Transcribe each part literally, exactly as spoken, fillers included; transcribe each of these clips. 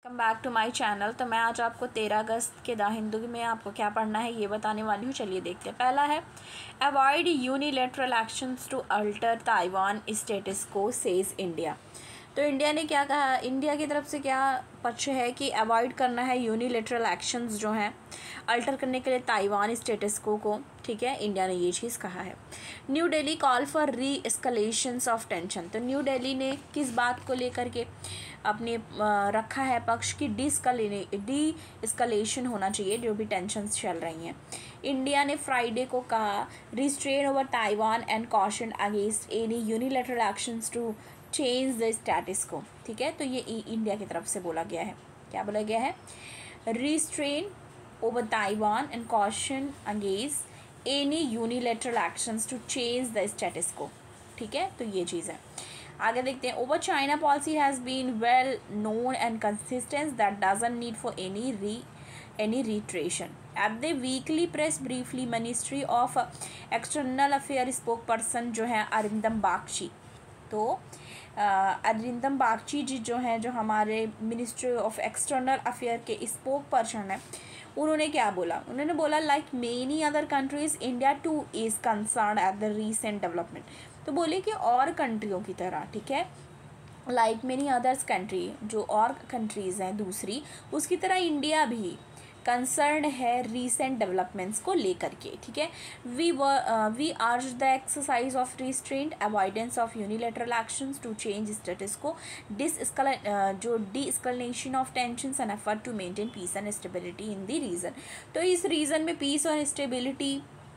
Welcome back to my channel. तो मैं आज आपको तेरह अगस्त के द हिंदू में आपको क्या पढ़ना है ये बताने वाली हूँ। चलिए देखते हैं। पहला है avoid unilateral actions to alter Taiwan status quo says India. तो इंडिया ने क्या कहा, इंडिया की तरफ से क्या पक्ष है कि अवॉइड करना है यूनिलेटरल एक्शंस जो हैं अल्टर करने के लिए ताइवान स्टेटस को को ठीक है, इंडिया ने ये चीज़ कहा है। New Delhi call for re escalations of tension. तो न्यू दिल्ली ने किस बात को लेकर के अपने रखा है पक्ष की डिस्कले डी एस्कलेशन होना चाहिए जो भी टेंशन्स चल रही हैं। इंडिया ने फ्राइडे को कहा restraint over Taiwan and caution against any unilateral actions to change the status quo. ठीक है, तो ये इंडिया की तरफ से बोला गया है। क्या बोला गया है? Restraint over Taiwan and caution against any unilateral actions to change the status quo. ठीक है, तो ये चीज़ है। आगे देखते हैं। Our China policy has been well known and consistent that doesn't need for any re any reiteration. At the weekly press briefly ministry of external affair spokesperson जो है अरिंदम बागची, तो अरिंदम बागची जी जो हैं जो हमारे मिनिस्ट्री ऑफ एक्सटर्नल अफेयर के spokesperson हैं, उन्होंने क्या बोला? उन्होंने बोला like many other countries India too is concern at the recent development. तो बोले कि और कंट्रियों की तरह, ठीक है, लाइक मेनी अदर्स कंट्री, जो और कंट्रीज़ हैं दूसरी, उसकी तरह इंडिया भी कंसर्न है रीसेंट डेवलपमेंट्स को लेकर के। ठीक है, we we urge the exercise of restraint avoidance of unilateral actions to change status quo, this जो de-escalation of tensions and effort to maintain peace and stability in the region. तो इस reason में piece और stability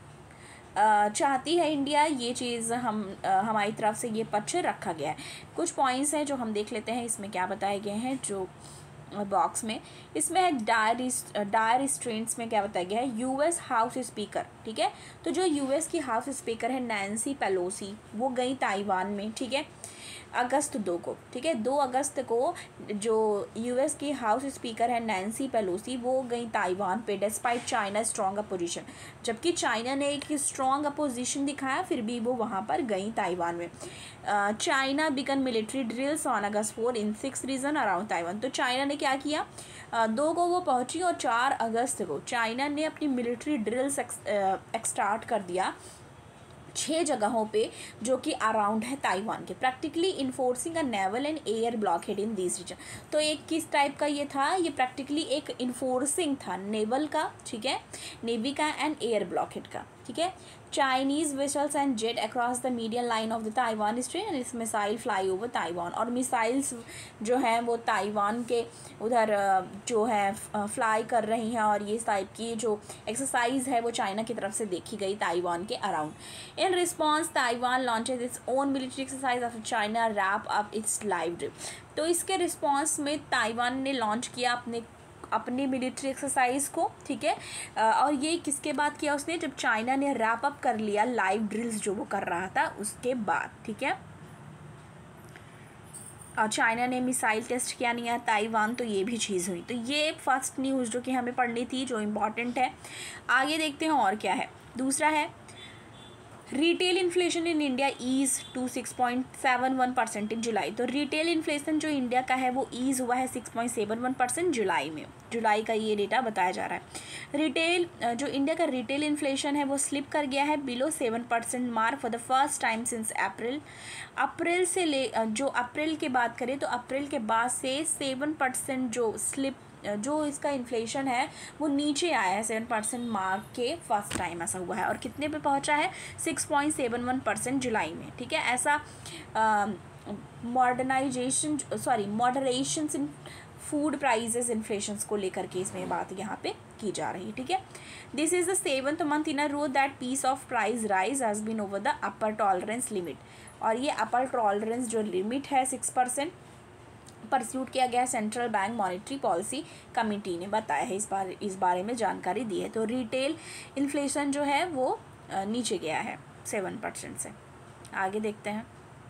चाहती है India, ये चीज़ हम हमारी तरफ से ये पक्ष रखा गया है। कुछ पॉइंट्स हैं जो हम देख लेते हैं इसमें क्या बताए गए हैं जो बॉक्स में। इसमें है डायर डायर रिस्ट्रेंट्स में क्या बताया गया है? यूएस हाउस स्पीकर, ठीक है, तो जो यूएस की हाउस स्पीकर है नैन्सी पेलोसी, वो गई ताइवान में, ठीक है, अगस्त दो को। ठीक है, दो अगस्त को जो यूएस की हाउस स्पीकर है नैन्सी पेलोसी, वो गई ताइवान पे डिस्पाइट चाइना स्ट्रॉन्ग अपोजिशन। जबकि चाइना ने एक स्ट्रॉन्ग अपोजिशन दिखाया, फिर भी वो वहाँ पर गई ताइवान में। China began military drills on August four in six region around Taiwan. तो चाइना ने क्या किया? uh, दो को वो पहुँची और चार अगस्त को चाइना ने अपनी मिलिट्री ड्रिल्स स्टार्ट कर दिया छः जगहों पे जो कि अराउंड है ताइवान के, practically enforcing a naval and air blockade in this region. तो एक किस टाइप का ये था? ये प्रैक्टिकली एक इन्फोर्सिंग था नेवल का, ठीक है, नेवी का एंड एयर ब्लॉकेड का। ठीक है, Chinese vessels and jet across the median line of the Taiwan strait and is missile fly over Taiwan. और मिसाइल्स जो हैं वो ताइवान के उधर जो है फ्लाई कर रही हैं, और ये टाइप की जो एक्सरसाइज है वो चाइना की तरफ से देखी गई ताइवान के around. In response Taiwan launches its own military exercise of China wrap up its live drill. तो इसके रिस्पॉन्स में ताइवान ने लॉन्च किया अपने अपनी मिलिट्री एक्सरसाइज को, ठीक है, और ये किसके बाद किया उसने? जब चाइना ने रैप अप कर लिया लाइव ड्रिल्स जो वो कर रहा था उसके बाद। ठीक है, और चाइना ने मिसाइल टेस्ट किया नहीं है ताइवान, तो ये भी चीज़ हुई। तो ये फर्स्ट न्यूज़ जो कि हमें पढ़नी थी, जो इम्पॉर्टेंट है। आगे देखते हैं और क्या है। दूसरा है retail inflation in India eases to six point seven one percent in July. तो रिटेल इन्फ्लेशन जो इंडिया का है वो ईज़ हुआ है six point seven one percent जुलाई में। जुलाई का ये डेटा बताया जा रहा है। रिटेल जो इंडिया का रिटेल इन्फ्लेशन है वो स्लिप कर गया है below seven percent mark for the first time since April. अप्रैल से ले जो अप्रैल के बात करें तो अप्रैल के बाद से सेवन परसेंट जो स्लिप जो इसका इन्फ्लेशन है वो नीचे आया है सेवन परसेंट मार्क के फर्स्ट टाइम ऐसा हुआ है। और कितने पे पहुंचा है? Six point seven one percent जुलाई में। ठीक है, ऐसा modernisation sorry moderation in food prices inflation को लेकर के इसमें बात यहाँ पे की जा रही है। ठीक है, this is the seventh month in a row that piece of price rise has been over the upper tolerance limit. और ये अपर टॉलरेंस जो लिमिट है सिक्स परसेंट परस्यूट किया गया central bank monetary policy committee ने बताया है, इस बारे इस बारे में जानकारी दी है। तो रिटेल इन्फ्लेशन जो है वो नीचे गया है सेवन परसेंट से। आगे देखते हैं।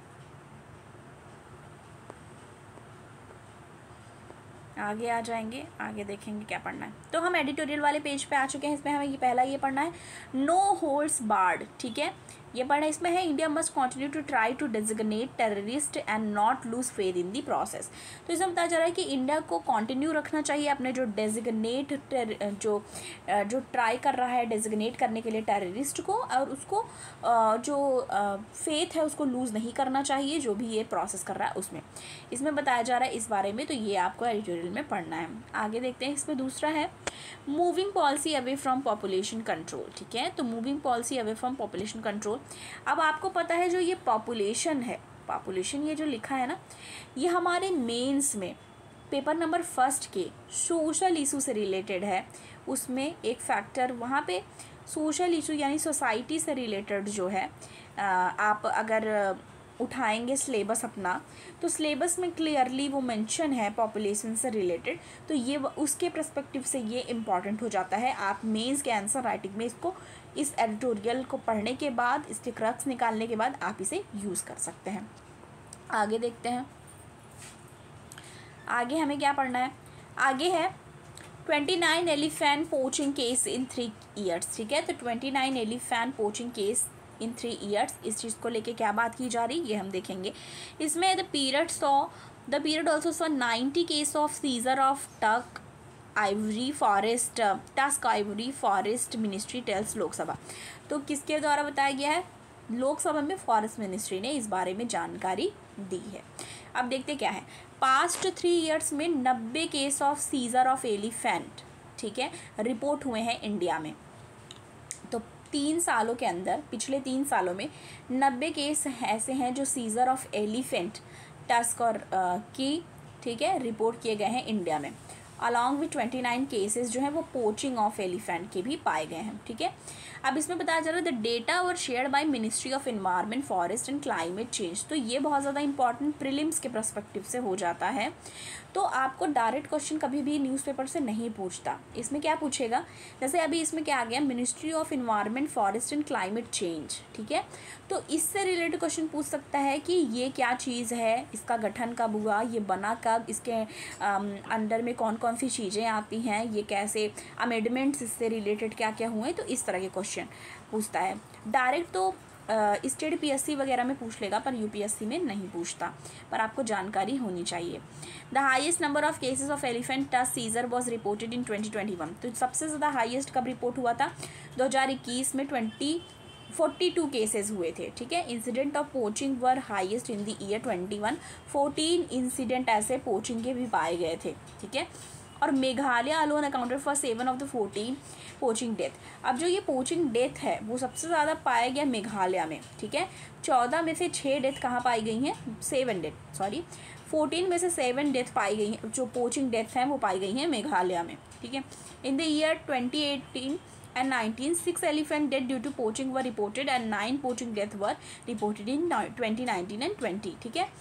आगे आ जाएंगे, आगे देखेंगे क्या पढ़ना है। तो हम एडिटोरियल वाले पेज पे आ चुके हैं। इसमें हमें ये पहला ये पढ़ना है नो होल्ड्स बार्ड। ठीक है, ये पढ़ना इसमें है, India must continue to try to designate terrorist and not lose faith in the process. तो इसमें बताया जा रहा है कि इंडिया को कंटिन्यू रखना चाहिए अपने जो डेजिग्नेट जो जो ट्राई कर रहा है डेजिग्नेट करने के लिए टेररिस्ट को, और उसको जो फेथ है उसको लूज़ नहीं करना चाहिए जो भी ये प्रोसेस कर रहा है उसमें। इसमें बताया जा रहा है इस बारे में, तो ये आपको एडिटोरियल में पढ़ना है। आगे देखते हैं, इसमें दूसरा है moving policy away from population control. ठीक है, तो moving policy away from population control. अब आपको पता है जो ये पॉपुलेशन है, पॉपुलेशन ये जो लिखा है ना, ये हमारे मेंस में पेपर नंबर फर्स्ट के सोशल इशू से रिलेटेड है। उसमें एक फैक्टर वहाँ पे सोशल इशू यानी सोसाइटी से रिलेटेड जो है आप अगर उठाएंगे सिलेबस अपना, तो सिलेबस में क्लियरली वो मेंशन है पॉपुलेशन से रिलेटेड, तो ये उसके पर्सपेक्टिव से ये इम्पॉर्टेंट हो जाता है। आप मेंस के आंसर राइटिंग में इसको इस एडिटोरियल को पढ़ने के बाद, इसके क्रक्स निकालने के बाद आप इसे यूज़ कर सकते हैं। आगे देखते हैं, आगे हमें क्या पढ़ना है। आगे है twenty nine elephant poaching case in three years. ठीक है, तो twenty nine elephant poaching case in three years, इस चीज़ को लेके क्या बात की जा रही ये हम देखेंगे। इसमें the period saw the period also saw ninety case of seizure of tusk ivory forest tusk ivory forest ministry tells Lok Sabha. तो किसके द्वारा बताया गया है, लोकसभा में फॉरेस्ट मिनिस्ट्री ने इस बारे में जानकारी दी है। अब देखते क्या है, पास्ट थ्री ईयर्स में नब्बे case of seizure of elephant, ठीक है, रिपोर्ट हुए हैं इंडिया में। तो तीन सालों के अंदर, पिछले तीन सालों में नब्बे केस ऐसे हैं जो सीजर ऑफ एलिफेंट टस्क और uh, की, ठीक है, रिपोर्ट किए गए हैं इंडिया में। Along with twenty nine cases जो हैं वो पोचिंग ऑफ एलिफेंट के भी पाए गए हैं। ठीक है, अब इसमें बताया जा रहा है the data were shared by ministry of environment forest and climate change. तो ये बहुत ज़्यादा इंपॉर्टेंट प्रीलिम्स के पर्सपेक्टिव से हो जाता है। तो आपको डायरेक्ट क्वेश्चन कभी भी न्यूज़पेपर से नहीं पूछता। इसमें क्या पूछेगा, जैसे अभी इसमें क्या आ गया, ministry of environment forest and climate change. ठीक है, तो इससे रिलेटेड क्वेश्चन पूछ सकता है कि ये क्या चीज़ है, इसका गठन कब हुआ, ये बना कब, इसके अंडर में कौन कौन सी चीज़ें आती हैं, ये कैसे अमेंडमेंट्स इससे रिलेटेड क्या क्या हुए, तो इस तरह के क्वेश्चन पूछता है। डायरेक्ट तो स्टेट पीएससी वगैरह में पूछ लेगा, पर यूपीएससी में नहीं पूछता, पर आपको जानकारी होनी चाहिए। The highest number of cases of elephant tusk seizure was reported in twenty twenty one. तो सबसे ज़्यादा हाईएस्ट कब रिपोर्ट हुआ था, दो हज़ार इक्कीस में ट्वेंटी फोर्टी टू केसेस हुए थे। ठीक है, incident of poaching were highest in the year twenty one, fourteen incident ऐसे पोचिंग के भी पाए गए थे। ठीक है, और Meghalaya alone accounted for seven of the fourteen poaching death. अब जो ये पोचिंग डेथ है वो सबसे ज़्यादा पाया गया मेघालय में। ठीक है, चौदह में से छः डेथ कहाँ पाई गई हैं, सेवन डेथ सॉरी फोर्टीन में से सेवन डेथ पाई गई हैं, जो पोचिंग डेथ हैं वो पाई गई हैं मेघालय में। ठीक है, in the year twenty eighteen and nineteen, six elephant dead due to poaching were reported and nine poaching death were reported in twenty nineteen and twenty। ठीक है,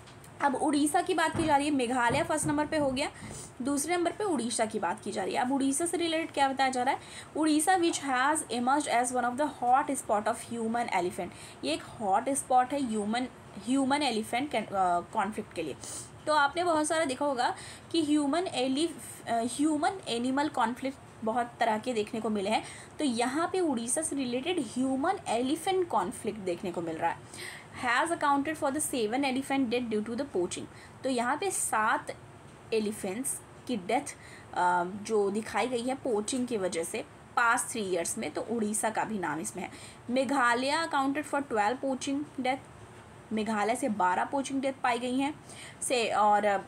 अब उड़ीसा की बात की जा रही है। मेघालय फर्स्ट नंबर पे हो गया, दूसरे नंबर पे उड़ीसा की बात की जा रही है। अब उड़ीसा से रिलेटेड क्या बताया जा रहा है, Orissa which has emerged as one of the hot spot of human elephant. ये एक हॉट स्पॉट है ह्यूमन ह्यूमन एलिफेंट कॉन्फ्लिक्ट के लिए। तो आपने बहुत सारा देखा होगा कि ह्यूमन एलिफ ह्यूमन एनिमल कॉन्फ्लिक्ट बहुत तरह के देखने को मिले हैं। तो यहाँ पे उड़ीसा से रिलेटेड ह्यूमन एलिफेंट कॉन्फ्लिक्ट देखने को मिल रहा है। Has accounted for the seven elephant death due to the poaching. तो यहाँ पे सात एलिफेंट्स की डेथ जो दिखाई गई है पोचिंग की वजह से पास्ट थ्री इयर्स में, तो उड़ीसा का भी नाम इसमें है। Meghalaya accounted for twelve poaching death, Meghalaya से बारह पोचिंग डेथ पाई गई हैं से, और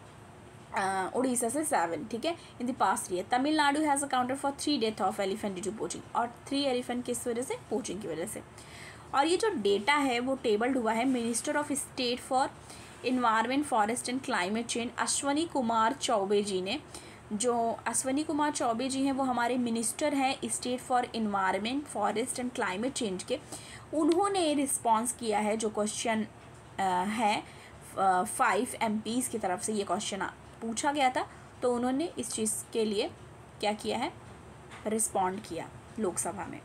उड़ीसा से सेवन। ठीक है, in the past year. Tamil Nadu has accounted for three death of elephant due to poaching, और थ्री एलिफेंट किस वजह से, पोचिंग की वजह से। और ये जो डेटा है वो टेबल्ड हुआ है minister of state for environment forest and climate change Ashwini Kumar Choubey ji ने। जो अश्वनी कुमार चौबे जी हैं वो हमारे मिनिस्टर हैं state for environment forest and climate change के। उन्होंने रिस्पॉन्स किया है जो क्वेश्चन है फाइव एम पीज़ की तरफ से ये क्वेश्चन पूछा गया था, तो उन्होंने इस चीज़ के लिए क्या किया है, रिस्पॉन्ड किया लोकसभा में।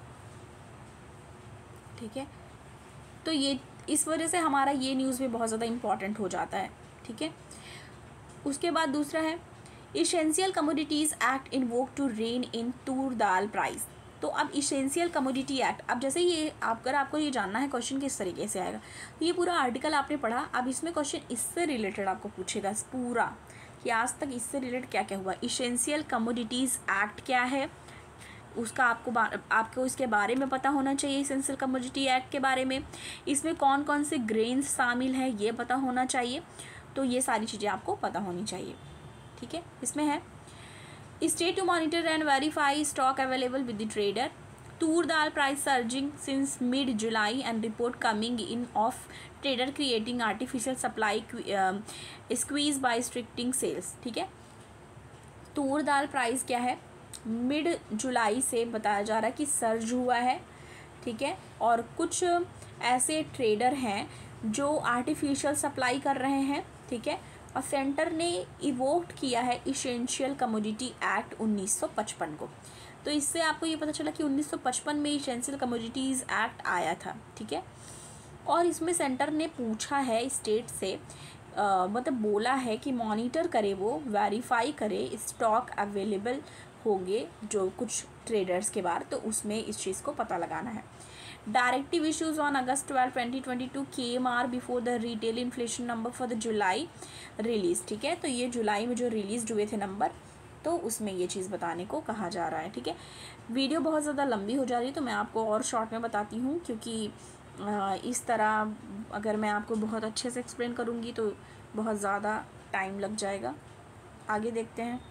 ठीक है, तो ये इस वजह से हमारा ये न्यूज़ भी बहुत ज़्यादा इम्पॉर्टेंट हो जाता है। ठीक है, उसके बाद दूसरा है essential commodities act invoke to rein in tur dal price. तो अब इसेंशियल कमोडिटी एक्ट, अब जैसे ये आप अगर आपको ये जानना है क्वेश्चन किस तरीके से आएगा, तो ये पूरा आर्टिकल आपने पढ़ा, अब इसमें क्वेश्चन इससे रिलेटेड आपको पूछेगा पूरा कि आज तक इससे रिलेटेड क्या क्या हुआ। इसेंशियल कमोडिटीज़ एक्ट क्या है, उसका आपको आपको इसके बारे में पता होना चाहिए, इसेंशियल कमोडिटी एक्ट के बारे में। इसमें कौन कौन से ग्रेन्स शामिल हैं ये पता होना चाहिए। तो ये सारी चीज़ें आपको पता होनी चाहिए, ठीक है। इसमें है state to monitor and verify stock available with the trader, tur dal price surging since mid July and report coming in of trader creating artificial supply squeeze by restricting sales, ठीक है। तूर दाल प्राइस क्या है, मिड जुलाई से बताया जा रहा है कि सर्ज हुआ है, ठीक है। और कुछ ऐसे ट्रेडर हैं जो आर्टिफिशियल सप्लाई कर रहे हैं, ठीक है। और सेंटर ने इवोक्ट किया है इसेंशियल कमोडिटी एक्ट उन्नीस सौ पचपन को। तो इससे आपको ये पता चला कि उन्नीस सौ पचपन में इसेंशियल कमोडिटीज़ एक्ट आया था, ठीक है। और इसमें सेंटर ने पूछा है स्टेट से, आ, मतलब बोला है कि मॉनिटर करे, वो वेरीफाई करे स्टॉक अवेलेबल होंगे जो कुछ ट्रेडर्स के बारे, तो उसमें इस चीज़ को पता लगाना है। Directive issues on August twelve twenty twenty two came are before the retail inflation number for the July release, ठीक है। तो ये जुलाई में जो रिलीज हुए थे नंबर, तो उसमें ये चीज़ बताने को कहा जा रहा है, ठीक है। वीडियो बहुत ज़्यादा लंबी हो जा रही है तो मैं आपको और शॉर्ट में बताती हूँ, क्योंकि इस तरह अगर मैं आपको बहुत अच्छे से एक्सप्लेन करूँगी तो बहुत ज़्यादा टाइम लग जाएगा। आगे देखते हैं।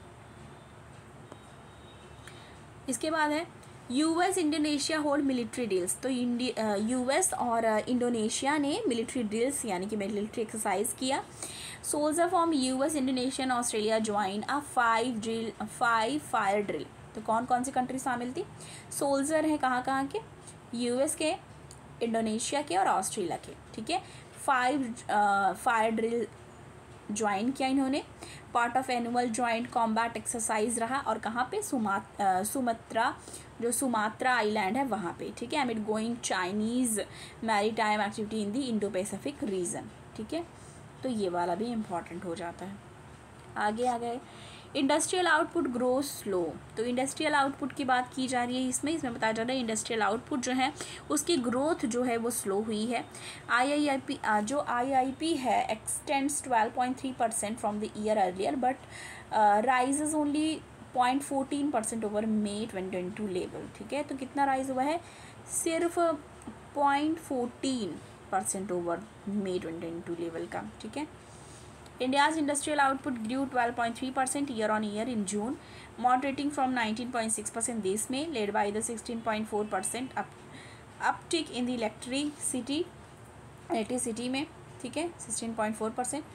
इसके बाद है US Indonesia hold military drills. तो यूएस और इंडोनेशिया ने मिलिट्री ड्रिल्स यानी कि मिलिट्री एक्सरसाइज किया। Soldier from US Indonesia Australia join a five drill five fire drill. तो कौन कौन सी कंट्री शामिल थी? सोल्जर है कहाँ कहाँ के? यूएस के, इंडोनेशिया के और ऑस्ट्रेलिया के, ठीक है। फाइव फायर ड्रिल ज्वाइन किया इन्होंने। Part of annual joint combat exercise रहा, और कहाँ पे? सुमात सुमात्रा, जो सुमात्रा आइलैंड है वहाँ पे, ठीक है। Amid going Chinese maritime activity in the Indo Pacific region, ठीक है। तो ये वाला भी इम्पॉर्टेंट हो जाता है। आगे आ गए इंडस्ट्रियल आउटपुट ग्रो स्लो। तो इंडस्ट्रियल आउटपुट की बात की जा रही है इसमें इसमें बताया जा रहा है इंडस्ट्रियल आउटपुट जो है उसकी ग्रोथ जो है वो स्लो हुई है। आई आई आई पी जो आई आई पी है extends twelve point three percent from the year earlier but rises only point fourteen percent over May twenty twenty two level, ठीक है। तो कितना राइज हुआ है? सिर्फ point fourteen percent over May twenty twenty two level का, ठीक है। India's industrial output grew twelve point three percent year on year in June, moderating from nineteen point six percent this May, led by the sixteen point four percent up uptick in the electricity electricity में, ठीक है, sixteen point four percent।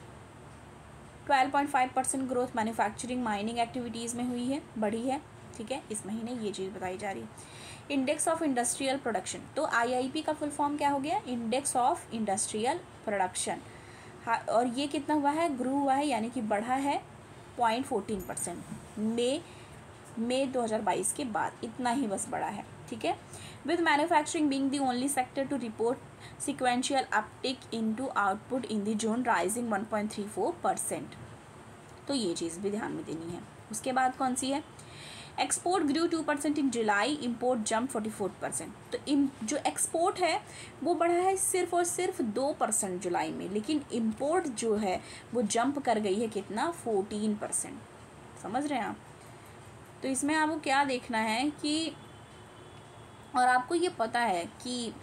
twelve point five percent growth manufacturing mining activities में हुई है, बढ़ी है, ठीक है। इस महीने ये चीज़ बताई जा रही है। इंडेक्स ऑफ इंडस्ट्रियल प्रोडक्शन, तो आई आई पी का फुल फॉर्म क्या हो गया? Index of industrial production. हाँ, और ये कितना हुआ है? ग्रू हुआ है, यानी कि बढ़ा है पॉइंट फोर्टीन परसेंट मे मई दो हज़ार बाईस के बाद, इतना ही बस बढ़ा है, ठीक है। With manufacturing being the only sector to report sequential uptick into output in the June rising one point three four percent. तो ये चीज़ भी ध्यान में देनी है। उसके बाद कौन सी है? Export grew two percent in July, import jump forty four percent. तो इम जो एक्सपोर्ट है वो बढ़ा है सिर्फ और सिर्फ दो परसेंट जुलाई में, लेकिन इम्पोर्ट जो है वो जंप कर गई है कितना? Fourteen percent. समझ रहे हैं आप? तो इसमें आपको क्या देखना है कि, और आपको ये पता है कि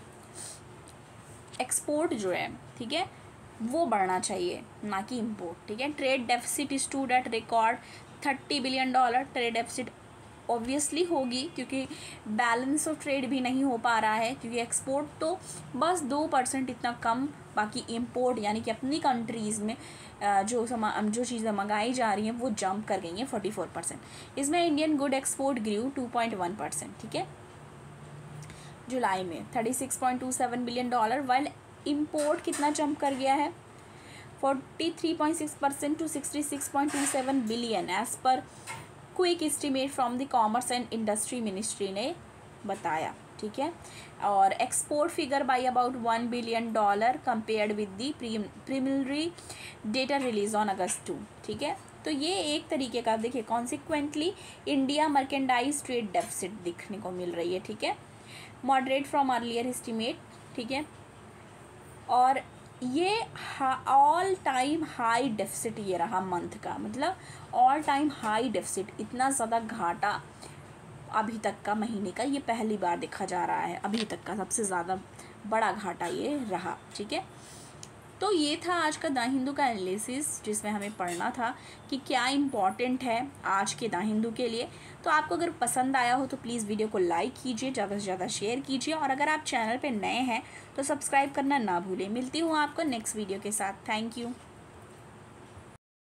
एक्सपोर्ट जो है, ठीक है, वो बढ़ना चाहिए ना कि इम्पोर्ट, ठीक है। Trade deficit stood at record thirty billion dollar. Trade deficit obviously होगी क्योंकि बैलेंस ऑफ ट्रेड भी नहीं हो पा रहा है, क्योंकि एक्सपोर्ट तो बस दो परसेंट इतना कम, बाकी इंपोर्ट यानी कि अपनी कंट्रीज़ में जो समा जो चीज़ें मंगाई जा रही हैं वो जंप कर गई हैं फोर्टी फोर परसेंट। इसमें Indian good export grew to point one percent, ठीक है, जुलाई में thirty six point two seven billion dollar, while import कितना जंप कर गया है? Forty three point six percent to sixty six point two seven billion as per quick estimate from the commerce and industry ministry ने बताया, ठीक है। और export figure by about one billion dollar compared with the preliminary data release on August two, ठीक है। तो ये एक तरीके का देखिए consequently India merchandise trade deficit दिखने को मिल रही है, ठीक है, मॉडरेट फ्रॉम अर्लियर एस्टिमेट, ठीक है, और ये ऑल टाइम हाई डेफिसिट ये रहा मंथ का, मतलब ऑल टाइम हाई डेफिसिट, इतना ज़्यादा घाटा अभी तक का महीने का ये पहली बार देखा जा रहा है, अभी तक का सबसे ज़्यादा बड़ा घाटा ये रहा, ठीक है। तो ये था आज का द हिंदू का एनालिसिस, जिसमें हमें पढ़ना था कि क्या इम्पॉर्टेंट है आज के द हिंदू के लिए। तो आपको अगर पसंद आया हो तो प्लीज़ वीडियो को लाइक कीजिए, ज़्यादा से ज़्यादा शेयर कीजिए, और अगर आप चैनल पे नए हैं तो सब्सक्राइब करना ना भूलें। मिलती हूँ आपको नेक्स्ट वीडियो के साथ। Thank you.